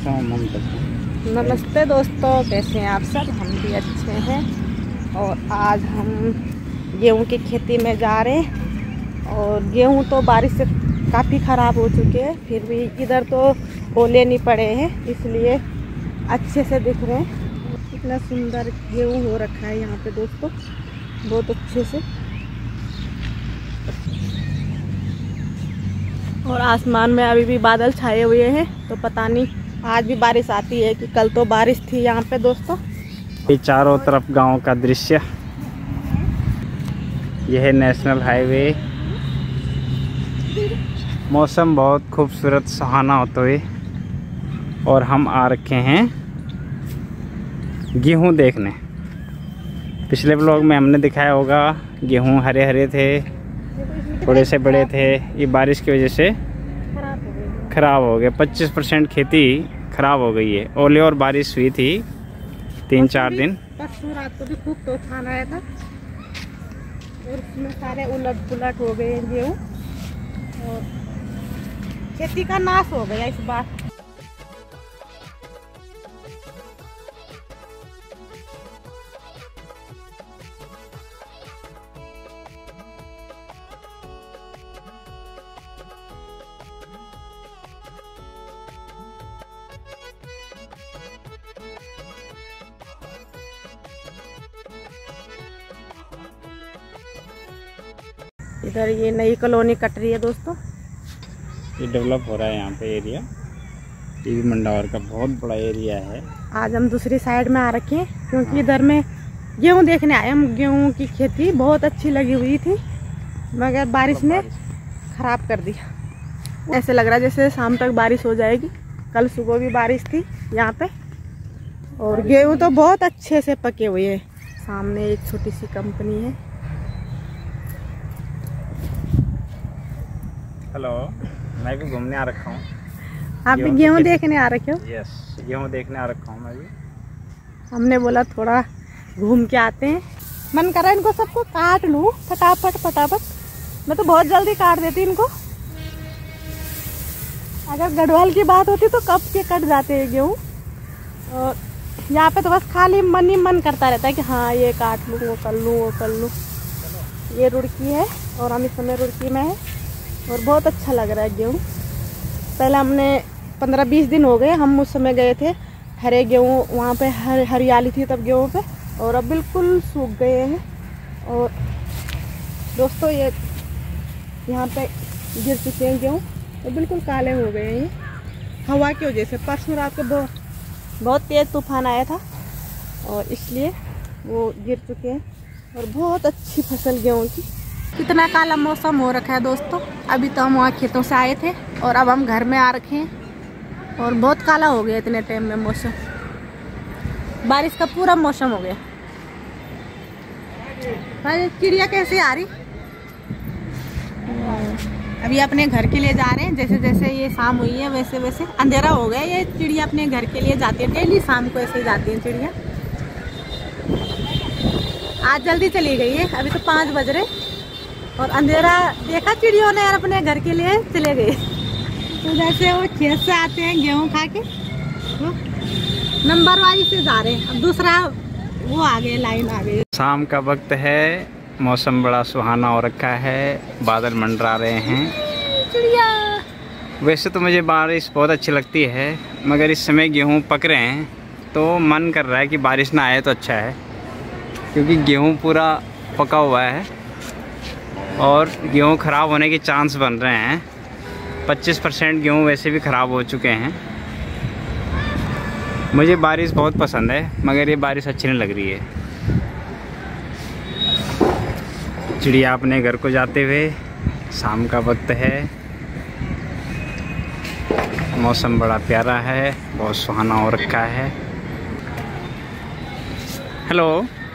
नमस्ते दोस्तों, कैसे हैं आप सब? हम भी अच्छे हैं। और आज हम गेहूं की खेती में जा रहे हैं। और गेहूं तो बारिश से काफ़ी ख़राब हो चुके हैं, फिर भी इधर तो ओले नहीं पड़े हैं, इसलिए अच्छे से दिख रहे हैं। इतना सुंदर गेहूं हो रखा है यहाँ पे दोस्तों, बहुत अच्छे से। और आसमान में अभी भी बादल छाए हुए हैं, तो पता नहीं आज भी बारिश आती है कि कल तो बारिश थी यहाँ पे दोस्तों। ये चारों तरफ गांव का दृश्य, यह है नेशनल हाईवे। मौसम बहुत खूबसूरत सुहाना होते हुए, और हम आ रखे हैं गेहूं देखने। पिछले ब्लॉग में हमने दिखाया होगा, गेहूं हरे हरे थे, थोड़े से बड़े थे। ये बारिश की वजह से ख़राब हो गए। 25% खेती ख़राब हो गई है। ओले और बारिश हुई थी 3-4 दिन। परसों रात को भी खूब तूफान आया था, और उसमें सारे उलट पुलट हो गए गेहूँ, और खेती का नाश हो गया इस बार। इधर ये नई कॉलोनी कट रही है दोस्तों। ये डेवलप हो रहा है यहाँ पे एरिया। टीवी मंडावर का बहुत बड़ा एरिया है। आज हम दूसरी साइड में आ रखे हैं, क्योंकि इधर में गेहूं देखने आए हम। गेहूं की खेती बहुत अच्छी लगी हुई थी, मगर बारिश ने ख़राब कर दिया। ऐसे लग रहा है जैसे शाम तक बारिश हो जाएगी। कल सुबह भी बारिश थी यहाँ पे, और गेहूं तो बहुत अच्छे से पके हुए हैं। सामने एक छोटी सी कंपनी है। हेलो, मैं भी घूमने आ रखा हूँ। आप भी गेहूं देखने आ रखे हो? यस, गेहूं देखने आ रखा हूँ मैं भी। हमने बोला थोड़ा घूम के आते हैं। मन कर रहा है इनको सबको काट लूँ फटाफट। मैं तो बहुत जल्दी काट देती इनको। अगर गढ़वाल की बात होती तो कब के कट जाते हैं गेहूँ। और यहाँ पे तो बस खाली मन ही मन करता रहता है कि हाँ ये काट लूँ, वो कर लूँ। ये रुड़की है, और हम इस समय रुड़की में है, और बहुत अच्छा लग रहा है गेहूँ। पहले हमने 15-20 दिन हो गए, हम उस समय गए थे। हरे गेहूँ वहाँ पे हरियाली थी तब गेहूँ पे, और अब बिल्कुल सूख गए हैं। और दोस्तों ये यहाँ पे गिर चुके हैं गेहूँ, तो बिल्कुल काले हो गए हैं ये हवा की वजह से। परसों रात को बहुत तेज़ तूफान आया था, और इसलिए वो गिर चुके हैं। और बहुत अच्छी फसल गेहूँ की। कितना काला मौसम हो रखा है दोस्तों। अभी तो हम वहाँ खेतों से आए थे, और अब हम घर में आ रखे हैं, और बहुत काला हो गया इतने टाइम में मौसम। बारिश का पूरा मौसम हो गया। भाई चिड़िया कैसे आ रही? अभी अपने घर के लिए जा रहे हैं। जैसे जैसे ये शाम हुई है वैसे वैसे अंधेरा हो गया। ये चिड़िया अपने घर के लिए जाती है, डेली शाम को ऐसे ही जाती है चिड़िया। आज जल्दी चली गई है, अभी तो 5 बज रहे, और अंधेरा देखा चिड़ियों ने, यार अपने घर के लिए चले गए। तो जैसे वो खेत से आते हैं गेहूं खा के, नंबर वाइज से जा रहे हैं। अब दूसरा वो आ गए, लाइन आ गई। शाम का वक्त है, मौसम बड़ा सुहाना हो रखा है, बादल मंडरा रहे हैं। चिड़िया। वैसे तो मुझे बारिश बहुत अच्छी लगती है, मगर इस समय गेहूँ पक रहे हैं, तो मन कर रहा है कि बारिश ना आए तो अच्छा है, क्योंकि गेहूँ पूरा पका हुआ है, और गेहूँ ख़राब होने के चांस बन रहे हैं। 25% गेहूँ वैसे भी ख़राब हो चुके हैं। मुझे बारिश बहुत पसंद है, मगर ये बारिश अच्छी नहीं लग रही है। चिड़िया अपने घर को जाते हुए, शाम का वक्त है, मौसम बड़ा प्यारा है, बहुत सुहाना हो रखा है। हेलो,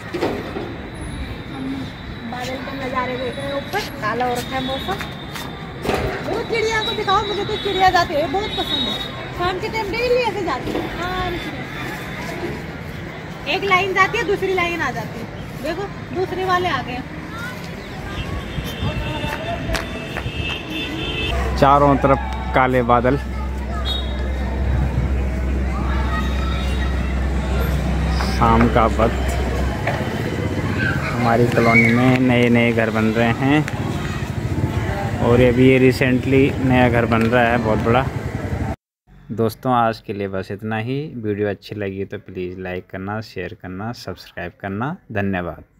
बादल के नज़ारे देख रहे हैं ऊपर, काला हो रखा है मौसम। वो चिड़िया को दिखाओ, मुझे तो चिड़िया जाती है बहुत पसंद है। शाम के टाइम डेली ऐसे जाती है। एक लाइन जाती है, दूसरी लाइन आ जाती है। देखो दूसरे वाले आ गए। चारों तरफ काले बादल, शाम का वक्त, हमारी कॉलोनी में नए नए घर बन रहे हैं और अभी ये रिसेंटली नया घर बन रहा है बहुत बड़ा। दोस्तों आज के लिए बस इतना ही। वीडियो अच्छी लगी तो प्लीज़ लाइक करना, शेयर करना, सब्सक्राइब करना। धन्यवाद।